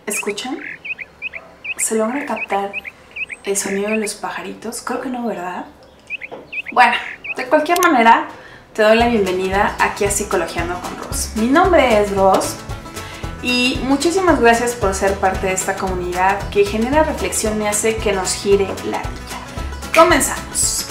¿Escuchan? ¿Se logra captar el sonido de los pajaritos? Creo que no, ¿verdad? Bueno, de cualquier manera, te doy la bienvenida aquí a Psicologiando con Ros. Mi nombre es Ros y muchísimas gracias por ser parte de esta comunidad que genera reflexión y hace que nos gire la vida. Comenzamos.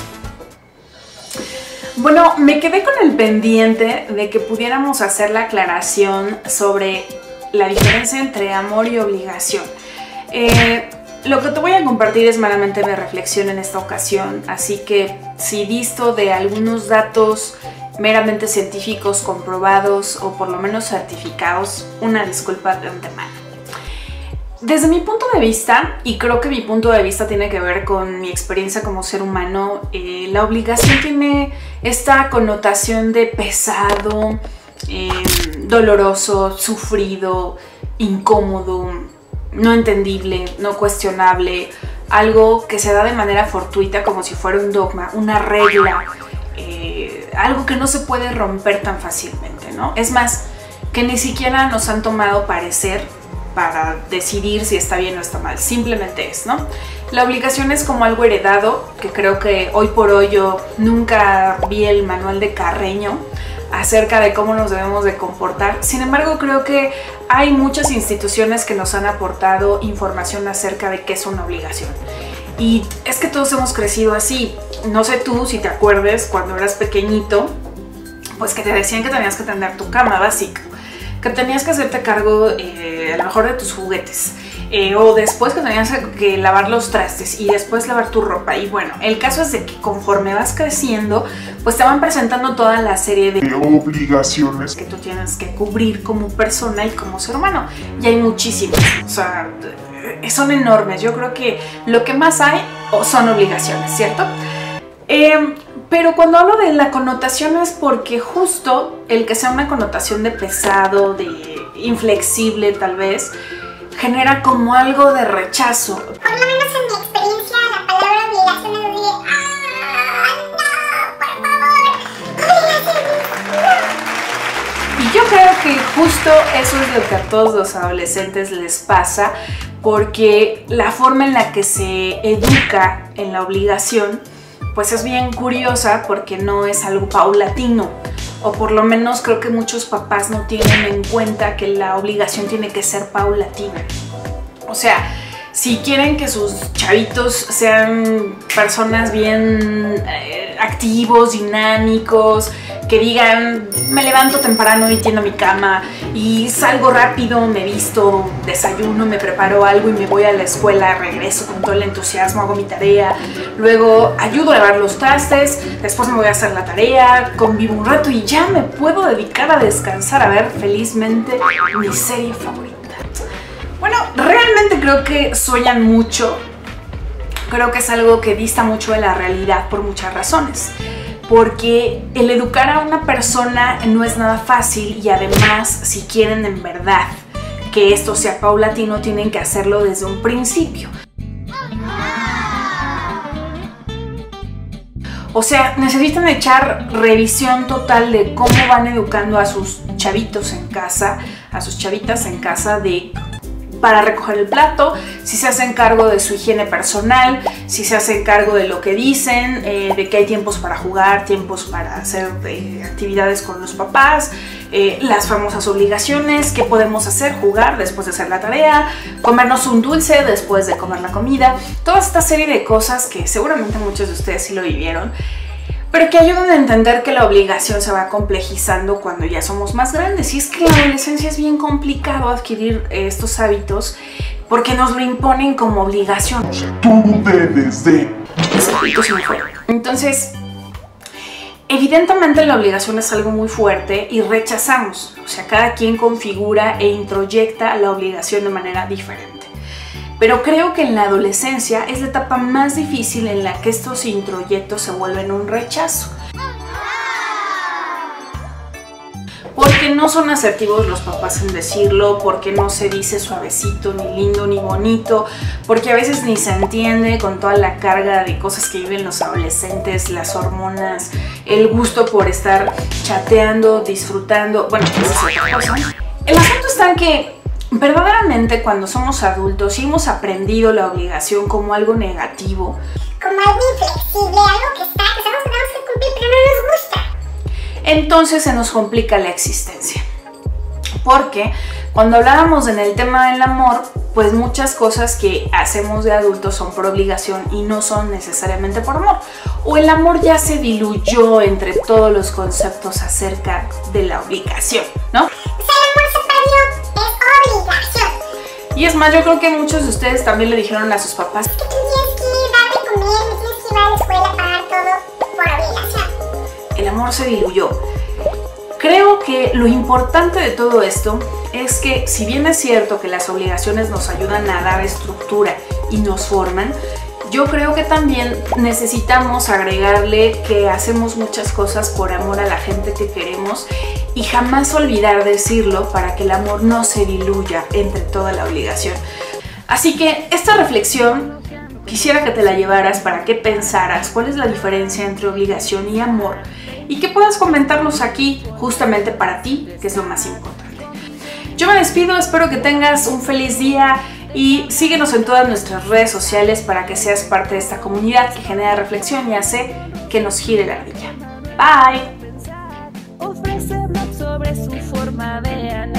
Bueno, me quedé con el pendiente de que pudiéramos hacer la aclaración sobre la diferencia entre amor y obligación. Lo que te voy a compartir es meramente mi reflexión en esta ocasión, así que si visto de algunos datos meramente científicos comprobados o por lo menos certificados, una disculpa de antemano. Desde mi punto de vista, y creo que mi punto de vista tiene que ver con mi experiencia como ser humano, la obligación tiene esta connotación de pesado, doloroso, sufrido, incómodo, no entendible, no cuestionable, algo que se da de manera fortuita como si fuera un dogma, una regla, algo que no se puede romper tan fácilmente, ¿no? Es más, que ni siquiera nos han tomado parecer para decidir si está bien o está mal, simplemente es, ¿no? La obligación es como algo heredado, que creo que hoy por hoy yo nunca vi el manual de Carreño acerca de cómo nos debemos de comportar. Sin embargo, creo que hay muchas instituciones que nos han aportado información acerca de qué es una obligación. Y es que todos hemos crecido así. No sé tú si te acuerdes cuando eras pequeñito, pues que te decían que tenías que tender tu cama básica, que tenías que hacerte cargo a lo mejor de tus juguetes, o después que tenías que lavar los trastes y después lavar tu ropa. Y bueno, el caso es de que conforme vas creciendo, pues te van presentando toda la serie de obligaciones que tú tienes que cubrir como persona y como ser humano. Y hay muchísimas, o sea, son enormes. Yo creo que lo que más hay son obligaciones, ¿cierto? Pero cuando hablo de la connotación es porque justo el que sea una connotación de pesado, de inflexible tal vez, genera como algo de rechazo. Por lo menos en mi experiencia la palabra obligación es de no, por favor, obligación, no. Y yo creo que justo eso es lo que a todos los adolescentes les pasa, porque la forma en la que se educa en la obligación pues es bien curiosa porque no es algo paulatino, o por lo menos creo que muchos papás no tienen en cuenta que la obligación tiene que ser paulatina. O sea, si quieren que sus chavitos sean personas bien activos, dinámicos, que digan, me levanto temprano y tiendo mi cama y salgo rápido, me visto, desayuno, me preparo algo y me voy a la escuela, regreso con todo el entusiasmo, hago mi tarea, luego ayudo a lavar los trastes, después me voy a hacer la tarea, convivo un rato y ya me puedo dedicar a descansar, a ver felizmente mi serie favorita. Bueno, realmente creo que sueñan mucho, creo que es algo que dista mucho de la realidad por muchas razones. Porque el educar a una persona no es nada fácil y además, si quieren en verdad que esto sea paulatino, tienen que hacerlo desde un principio. O sea, necesitan echar revisión total de cómo van educando a sus chavitos en casa, a sus chavitas en casa para recoger el plato, si se hacen cargo de su higiene personal, si se hacen cargo de lo que dicen, de que hay tiempos para jugar, tiempos para hacer actividades con los papás, las famosas obligaciones, qué podemos hacer, jugar después de hacer la tarea, comernos un dulce después de comer la comida, toda esta serie de cosas que seguramente muchos de ustedes sí lo vivieron, pero que ayudan a entender que la obligación se va complejizando cuando ya somos más grandes. Y es que en la adolescencia es bien complicado adquirir estos hábitos porque nos lo imponen como obligación. Tú debes de... Entonces, evidentemente la obligación es algo muy fuerte y rechazamos. O sea, cada quien configura e introyecta la obligación de manera diferente. Pero creo que en la adolescencia es la etapa más difícil en la que estos introyectos se vuelven un rechazo. Porque no son asertivos los papás en decirlo, porque no se dice suavecito, ni lindo, ni bonito, porque a veces ni se entiende con toda la carga de cosas que viven los adolescentes, las hormonas, el gusto por estar chateando, disfrutando, bueno, pues es otra cosa. El asunto está en que verdaderamente cuando somos adultos y hemos aprendido la obligación como algo negativo, como algo inflexible, algo que sabemos que tenemos que cumplir, pero no nos gusta, entonces se nos complica la existencia. Porque cuando hablábamos en el tema del amor, pues muchas cosas que hacemos de adultos son por obligación y no son necesariamente por amor. O el amor ya se diluyó entre todos los conceptos acerca de la obligación, ¿no? o sea, el amor se perdió, es obligación. Y es más, yo creo que muchos de ustedes también le dijeron a sus papás Es que tú tienes que dar de comer, tienes que ir a la escuela, pagar todo por obligación. el amor se diluyó. Creo que lo importante de todo esto es que, si bien es cierto que las obligaciones nos ayudan a dar estructura y nos forman, yo creo que también necesitamos agregarle que hacemos muchas cosas por amor a la gente que queremos y jamás olvidar decirlo para que el amor no se diluya entre toda la obligación. Así que esta reflexión quisiera que te la llevaras para que pensaras cuál es la diferencia entre obligación y amor y que puedas comentarlos aquí justamente para ti, que es lo más importante. Yo me despido, espero que tengas un feliz día y síguenos en todas nuestras redes sociales para que seas parte de esta comunidad que genera reflexión y hace que nos gire la vida. Bye. Ofrecernos sobre su forma de